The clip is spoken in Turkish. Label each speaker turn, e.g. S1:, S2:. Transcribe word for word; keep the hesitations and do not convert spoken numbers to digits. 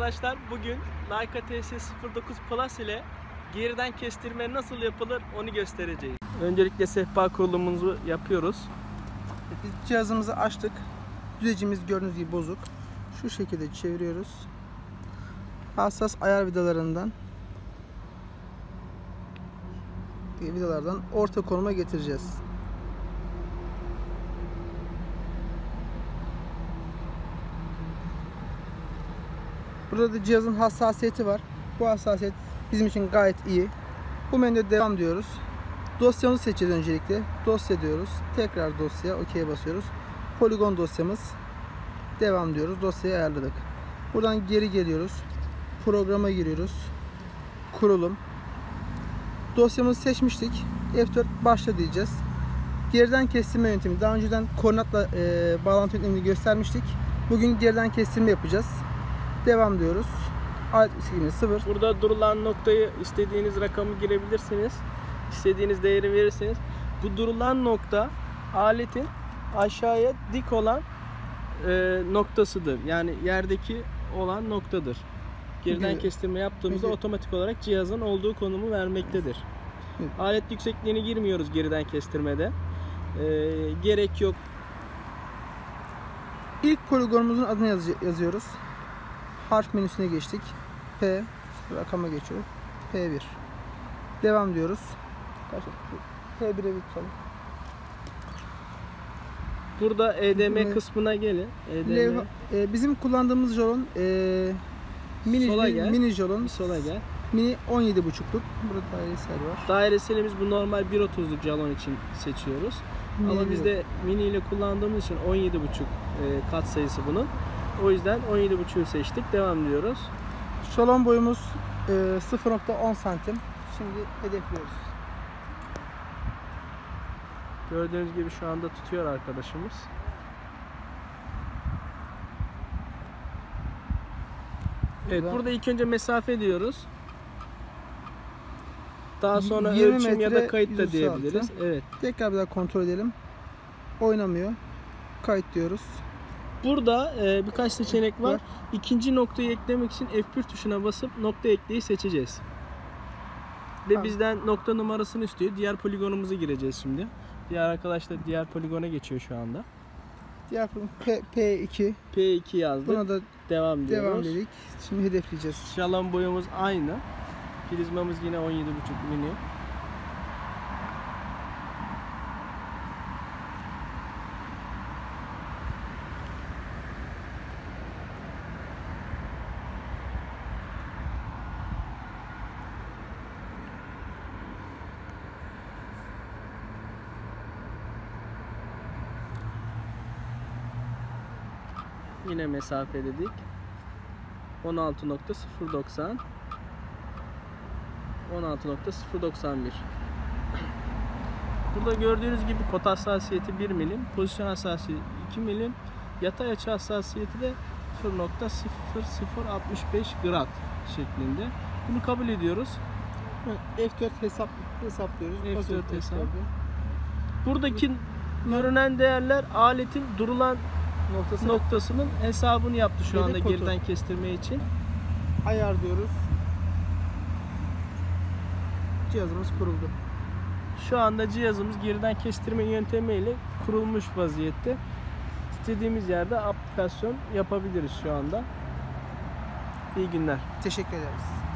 S1: arkadaşlar, bugün Leica T S sıfır dokuz Plus ile geriden kestirme nasıl yapılır onu göstereceğiz. Öncelikle sehpa kurulumumuzu yapıyoruz.
S2: Biz cihazımızı açtık. Düzecimiz gördüğünüz gibi bozuk. Şu şekilde çeviriyoruz. Hassas ayar vidalarından vidalardan orta konuma getireceğiz. Burada da cihazın hassasiyeti var. Bu hassasiyet bizim için gayet iyi. Bu menüde devam diyoruz. Dosyamızı seçeceğiz öncelikle. Dosya diyoruz. Tekrar dosya. OK'ye basıyoruz. Poligon dosyamız. Devam diyoruz. Dosyayı ayarladık. Buradan geri geliyoruz. Programa giriyoruz. Kurulum. Dosyamızı seçmiştik. F dört başla diyeceğiz. Geriden kestirme yöntemi. Daha önceden koordinatla e, bağlantı yöntemini göstermiştik. Bugün geriden kestirme yapacağız. Devam diyoruz. sıfır.
S1: Burada durulan noktayı istediğiniz rakamı girebilirsiniz. İstediğiniz değeri verirseniz. Bu durulan nokta aletin aşağıya dik olan e, noktasıdır. Yani yerdeki olan noktadır. Geriden
S2: Evet.
S1: kestirme yaptığımızda
S2: Evet.
S1: otomatik olarak cihazın olduğu konumu vermektedir.
S2: Evet.
S1: Alet yüksekliğini girmiyoruz geriden kestirmede. E, gerek yok.
S2: İlk poligonumuzun adını yaz yazıyoruz. Harf menüsüne geçtik. P rakama geçiyor. P bir. Devam diyoruz. P bir'e bir tutalım.
S1: Burada E D M
S2: Evet.
S1: kısmına gelin. E D M.
S2: Levha, e, bizim kullandığımız jalon e, mini,
S1: Sola gel.
S2: mini jalon.
S1: Bir sola gel.
S2: Mini on yedi buçukluk. Burada dairesel var.
S1: Dairesini biz bu normal bir otuzluk jalon için seçiyoruz.
S2: Mini
S1: Ama biz de mini ile kullandığımız için on yedi buçuk e, kat sayısı bunun. O yüzden on yedi buçuğu seçtik. Devam diyoruz.
S2: Jalon boyumuz e, sıfır nokta on santim. Şimdi hedefliyoruz.
S1: Gördüğünüz gibi şu anda tutuyor arkadaşımız. Evet,
S2: Burada
S1: burada ilk önce mesafe diyoruz. Daha sonra
S2: yirmi
S1: ölçüm ya da
S2: metre,
S1: kayıt da
S2: yüz otuz altı.
S1: diyebiliriz. Evet.
S2: Tekrar bir daha kontrol edelim. Oynamıyor. Kayıt diyoruz.
S1: Burada e, birkaç seçenek var.
S2: Var.
S1: İkinci noktayı eklemek için F bir tuşuna basıp nokta ekleyi seçeceğiz. Ve
S2: Tamam.
S1: bizden nokta numarasını istiyor. Diğer poligonumuzu gireceğiz şimdi. Diğer arkadaşlar diğer poligona geçiyor şu anda.
S2: Diğer P, P2.
S1: P iki yazdık.
S2: Buna da
S1: devam diyoruz.
S2: devam dedik. Şimdi hedefleyeceğiz.
S1: Jalon boyumuz aynı. Prizmamız yine on yedi buçuk mini. Yine mesafe dedik. on altı nokta sıfır doksan on altı nokta sıfır doksan bir. Burada gördüğünüz gibi pot hassasiyeti bir milim, pozisyon hassasiyeti iki milim, yatay açı hassasiyeti de sıfır nokta sıfır sıfır altmış beş grad şeklinde. Bunu kabul ediyoruz.
S2: F dört hesap hesaplıyoruz.
S1: F dört
S2: Basıyoruz
S1: hesap.
S2: F
S1: Buradaki görünen değerler aletin durulan
S2: Noktası
S1: noktasının hesabını yaptı şu
S2: Yedek
S1: anda
S2: kodu.
S1: geriden kestirme için.
S2: ayar diyoruz. Cihazımız kuruldu.
S1: Şu anda cihazımız geriden kestirme yöntemiyle kurulmuş vaziyette. İstediğimiz yerde aplikasyon yapabiliriz şu anda. İyi günler.
S2: Teşekkür ederiz.